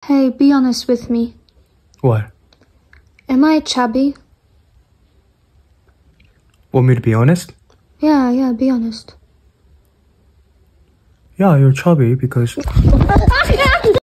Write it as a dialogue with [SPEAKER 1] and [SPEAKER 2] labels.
[SPEAKER 1] Hey, be honest with me.
[SPEAKER 2] What?
[SPEAKER 1] Am I chubby?
[SPEAKER 2] Want me to be honest?
[SPEAKER 1] Yeah, be honest.
[SPEAKER 2] Yeah, you're chubby because...